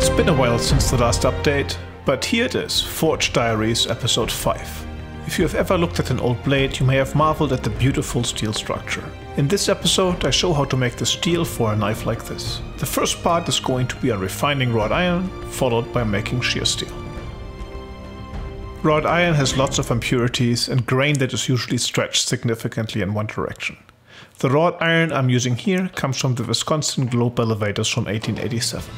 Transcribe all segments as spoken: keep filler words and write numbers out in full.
It's been a while since the last update, but here it is, Forge Diaries episode five. If you have ever looked at an old blade, you may have marveled at the beautiful steel structure. In this episode I show how to make the steel for a knife like this. The first part is going to be on refining wrought iron, followed by making shear steel. Wrought iron has lots of impurities and grain that is usually stretched significantly in one direction. The wrought iron I'm using here comes from the Wisconsin Globe elevators from eighteen eighty-seven.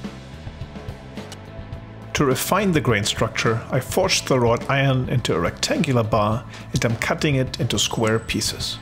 To refine the grain structure, I forged the wrought iron into a rectangular bar and I'm cutting it into square pieces.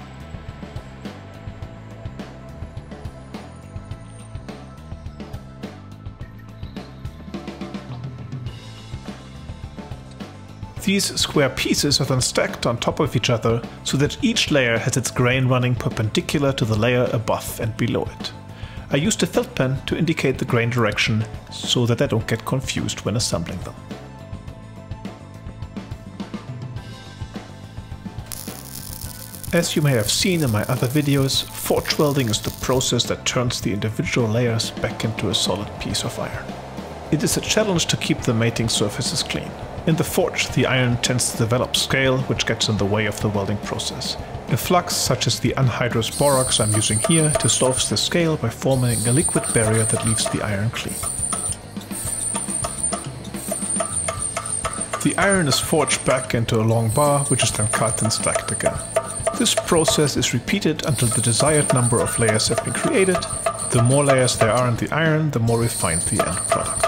These square pieces are then stacked on top of each other so that each layer has its grain running perpendicular to the layer above and below it. I used a felt pen to indicate the grain direction so that I don't get confused when assembling them. As you may have seen in my other videos, forge welding is the process that turns the individual layers back into a solid piece of iron. It is a challenge to keep the mating surfaces clean. In the forge, the iron tends to develop scale, which gets in the way of the welding process. A flux such as the anhydrous borax I'm using here dissolves the scale by forming a liquid barrier that leaves the iron clean. The iron is forged back into a long bar, which is then cut and stacked again. This process is repeated until the desired number of layers have been created. The more layers there are in the iron, the more refined the end product.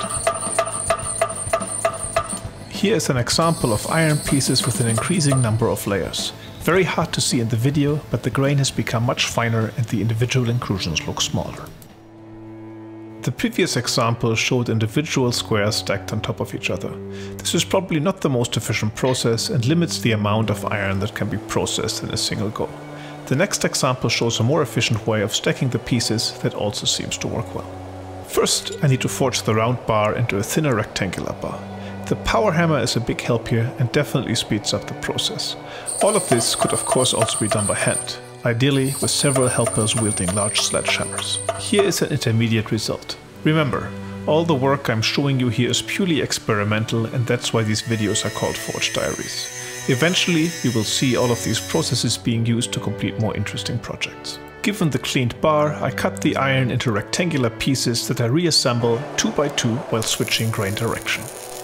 Here is an example of iron pieces with an increasing number of layers. Very hard to see in the video, but the grain has become much finer and the individual inclusions look smaller. The previous example showed individual squares stacked on top of each other. This is probably not the most efficient process and limits the amount of iron that can be processed in a single go. The next example shows a more efficient way of stacking the pieces that also seems to work well. First, I need to forge the round bar into a thinner rectangular bar. The power hammer is a big help here and definitely speeds up the process. All of this could of course also be done by hand, ideally with several helpers wielding large sledgehammers. Here is an intermediate result. Remember, all the work I'm showing you here is purely experimental and that's why these videos are called Forge Diaries. Eventually you will see all of these processes being used to complete more interesting projects. Given the cleaned bar, I cut the iron into rectangular pieces that I reassemble two by two while switching grain direction.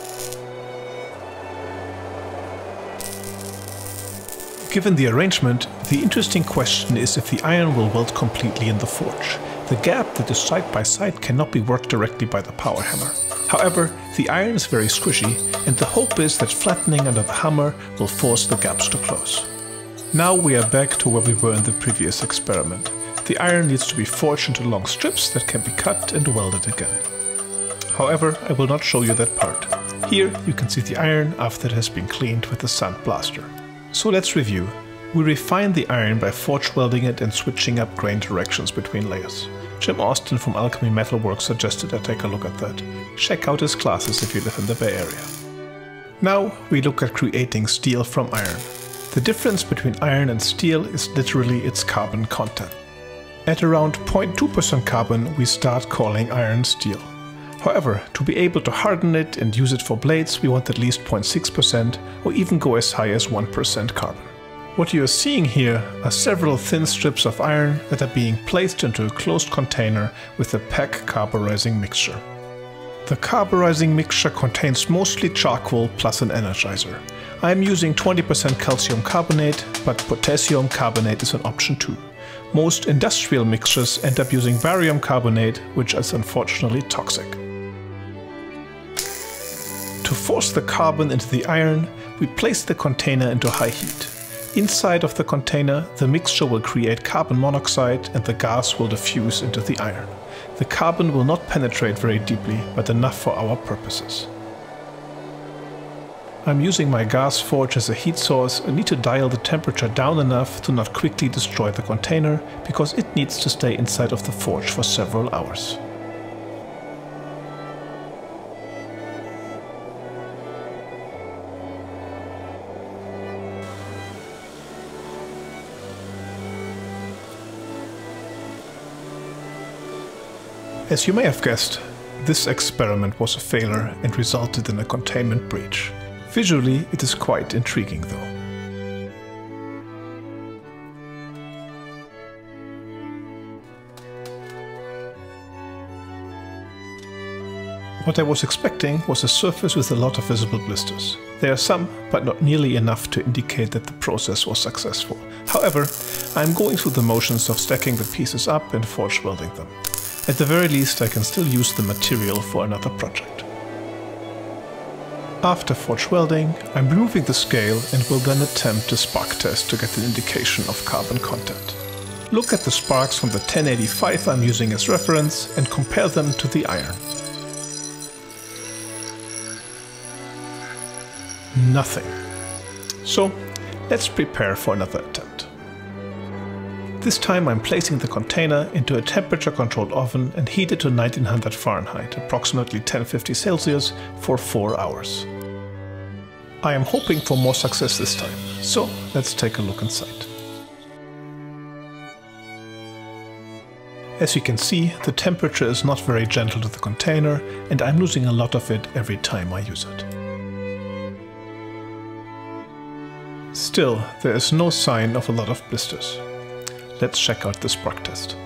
Given the arrangement, the interesting question is if the iron will weld completely in the forge. The gap that is side by side cannot be worked directly by the power hammer. However, the iron is very squishy and the hope is that flattening under the hammer will force the gaps to close. Now we are back to where we were in the previous experiment. The iron needs to be forged into long strips that can be cut and welded again. However, I will not show you that part. Here you can see the iron after it has been cleaned with the sand blaster. So let's review. We refine the iron by forge welding it and switching up grain directions between layers. Jim Austin from Alchemy Metalworks suggested I take a look at that. Check out his classes if you live in the Bay Area. Now we look at creating steel from iron. The difference between iron and steel is literally its carbon content. At around zero point two percent carbon we start calling iron steel. However, to be able to harden it and use it for blades, we want at least zero point six percent or even go as high as one percent carbon. What you are seeing here are several thin strips of iron that are being placed into a closed container with a pack carburizing mixture. The carburizing mixture contains mostly charcoal plus an energizer. I am using twenty percent calcium carbonate, but potassium carbonate is an option too. Most industrial mixtures end up using barium carbonate, which is unfortunately toxic. To force the carbon into the iron, we place the container into high heat. Inside of the container, the mixture will create carbon monoxide and the gas will diffuse into the iron. The carbon will not penetrate very deeply, but enough for our purposes. I'm using my gas forge as a heat source and need to dial the temperature down enough to not quickly destroy the container, because it needs to stay inside of the forge for several hours. As you may have guessed, this experiment was a failure and resulted in a containment breach. Visually, it is quite intriguing though. What I was expecting was a surface with a lot of visible blisters. There are some, but not nearly enough to indicate that the process was successful. However, I'm going through the motions of stacking the pieces up and forge welding them. At the very least, I can still use the material for another project. After forge welding, I'm removing the scale and will then attempt a spark test to get an indication of carbon content. Look at the sparks from the ten eighty-five I'm using as reference and compare them to the iron. Nothing. So, let's prepare for another attempt. This time I'm placing the container into a temperature-controlled oven and heat it to nineteen hundred Fahrenheit, approximately ten fifty Celsius, for four hours. I am hoping for more success this time, so let's take a look inside. As you can see, the temperature is not very gentle to the container, and I'm losing a lot of it every time I use it. Still, there is no sign of a lot of blisters. Let's check out the spark test.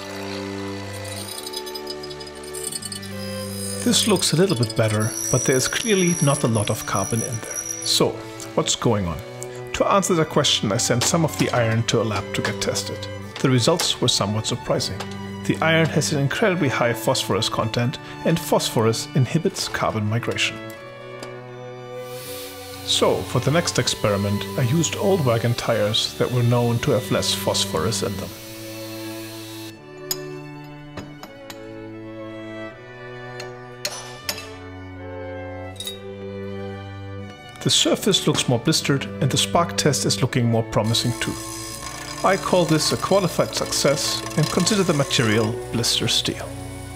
This looks a little bit better, but there is clearly not a lot of carbon in there. So, what's going on? To answer the question, I sent some of the iron to a lab to get tested. The results were somewhat surprising. The iron has an incredibly high phosphorus content, and phosphorus inhibits carbon migration. So, for the next experiment, I used old wagon tires that were known to have less phosphorus in them. The surface looks more blistered and the spark test is looking more promising too. I call this a qualified success and consider the material blister steel.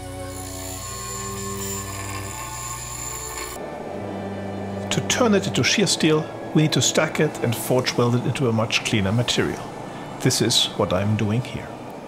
To turn it into shear steel, we need to stack it and forge weld it into a much cleaner material. This is what I'm doing here.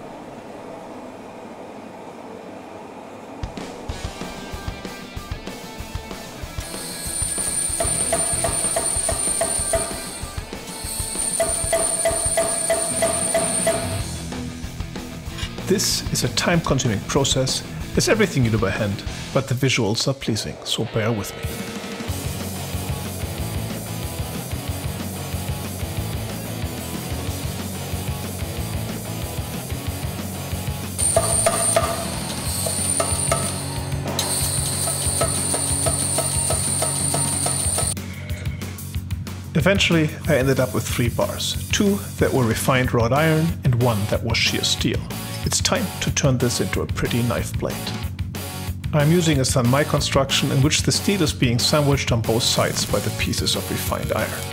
This is a time-consuming process, as everything you do by hand, but the visuals are pleasing, so bear with me. Eventually, I ended up with three bars, two that were refined wrought iron and one that was shear steel. It's time to turn this into a pretty knife blade. I'm using a san-mai construction in which the steel is being sandwiched on both sides by the pieces of refined iron.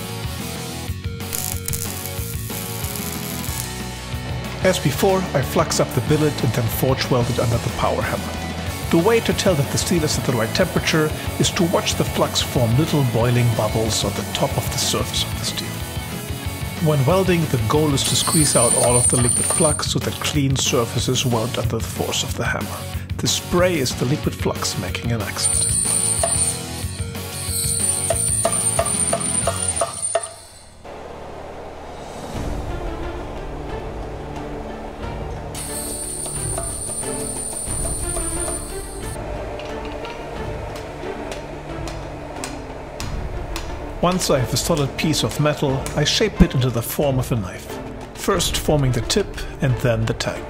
As before, I flux up the billet and then forge weld it under the power hammer. The way to tell that the steel is at the right temperature is to watch the flux form little boiling bubbles on the top of the surface of the steel. When welding, the goal is to squeeze out all of the liquid flux so that clean surfaces weld under the force of the hammer. The spray is the liquid flux making an accent. Once I have a solid piece of metal, I shape it into the form of a knife, first forming the tip and then the tang.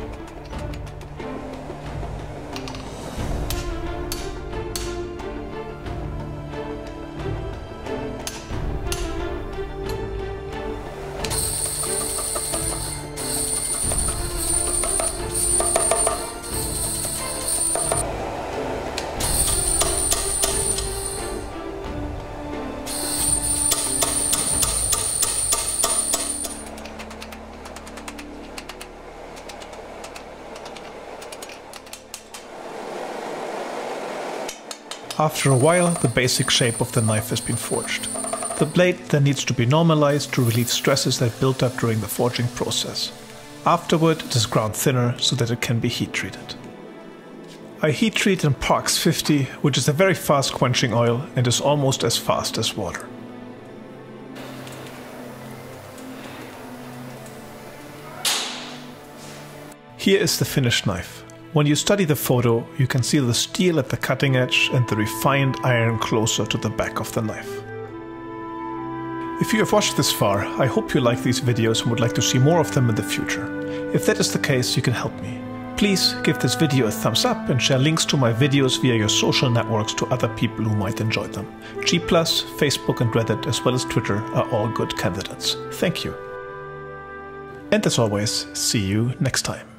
After a while, the basic shape of the knife has been forged. The blade then needs to be normalized to relieve stresses that built up during the forging process. Afterward, it is ground thinner so that it can be heat treated. I heat treat in Parks fifty, which is a very fast quenching oil and is almost as fast as water. Here is the finished knife. When you study the photo, you can see the steel at the cutting edge and the refined iron closer to the back of the knife. If you have watched this far, I hope you like these videos and would like to see more of them in the future. If that is the case, you can help me. Please give this video a thumbs up and share links to my videos via your social networks to other people who might enjoy them. G plus, Facebook and Reddit as well as Twitter are all good candidates. Thank you. And as always, see you next time.